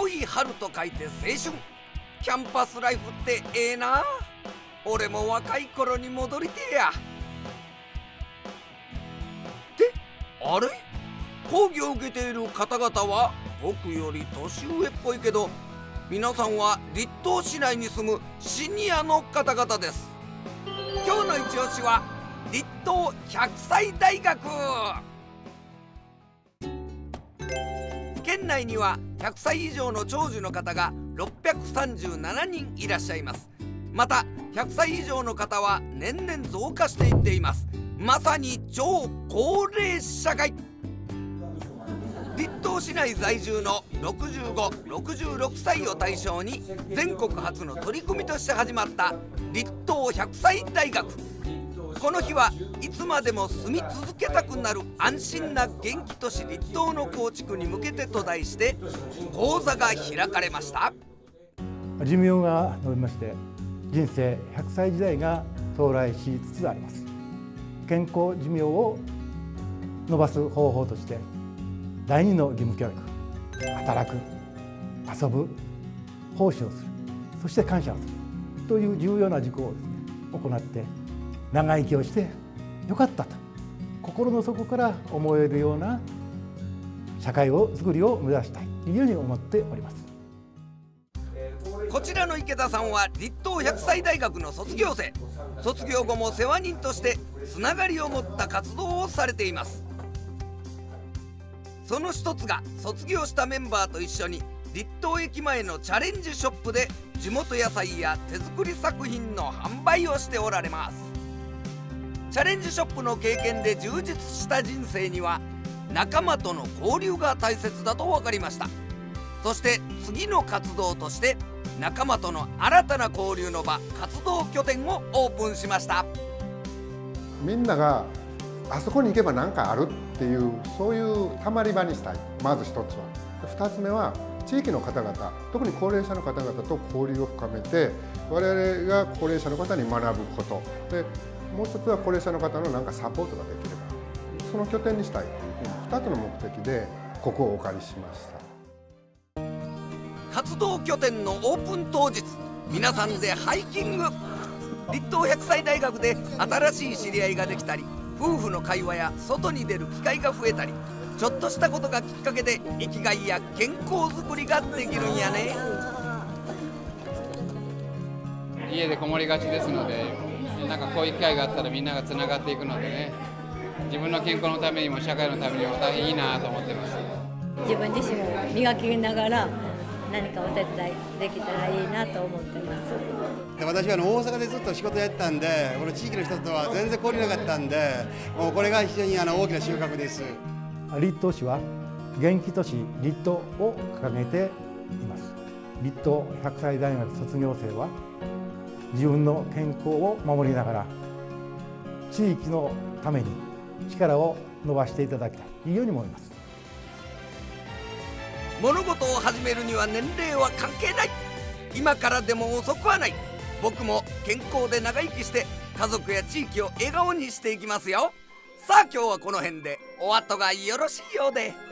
青い春と書いて青春。キャンパスライフってええな。俺も若い頃に戻りてえや。で、あれ、講義を受けている方々は僕より年上っぽいけど、皆さんは栗東市内に住むシニアの方々です。今日の一押しは栗東100歳大学。県内には100歳以上の長寿の方が637人いらっしゃいます。また100歳以上の方は年々増加していっています。まさに超高齢社会。栗東市内在住の65、66歳を対象に全国初の取り組みとして始まった栗東100歳大学。この日はいつまでも住み続けたくなる安心な元気都市栗東の構築に向けてと題して講座が開かれました。 寿命が延びまして人生100歳時代が到来しつつあります。健康寿命を伸ばす方法として第二の義務教育、働く、遊ぶ、奉仕をする、そして感謝をするという重要な事項をですね、行って長生きをしてよかったと心の底から思えるような社会づくりを目指したいというように思っております。 こちらの池田さんは栗東100歳大学の卒業生。卒業後も世話人としてつながりを持った活動をされています。その一つが卒業したメンバーと一緒に栗東駅前のチャレンジショップで地元野菜や手作り作品の販売をしておられます。チャレンジショップの経験で充実した人生には仲間との交流が大切だと分かりました。そして次の活動として仲間との新たな交流の場、活動拠点をオープンしました。 みんながあそこに行けば何かあるっていう、そういうたまり場にしたい。まず一つは。二つ目は地域の方々、特に高齢者の方々と交流を深めて、我々が高齢者の方に学ぶことで、もう一つは高齢者の方の何かサポートができれば、その拠点にしたいというふうに2つの目的でここをお借りしました。 活動拠点のオープン当日、皆さんでハイキング。栗東100歳大学で新しい知り合いができたり、夫婦の会話や外に出る機会が増えたり、ちょっとしたことがきっかけで生きがいや健康づくりができるんやね。 家でこもりがちですので、なんかこういう機会があったらみんながつながっていくのでね、自分の健康のためにも社会のためにも大変いいなと思ってます。 自分自身も磨きながら何かお手伝いできたらいいなと思ってます。 私は大阪でずっと仕事やってたんで、この地域の人とは全然交流なかったんで、もうこれが非常に大きな収穫です。 栗東市は元気都市栗東を掲げています。栗東100歳大学卒業生は自分の健康を守りながら地域のために力を伸ばしていただきたいというように思います。 物事を始めるには年齢は関係ない。今からでも遅くはない。僕も健康で長生きして家族や地域を笑顔にしていきますよ。さあ今日はこの辺でお後がよろしいようで。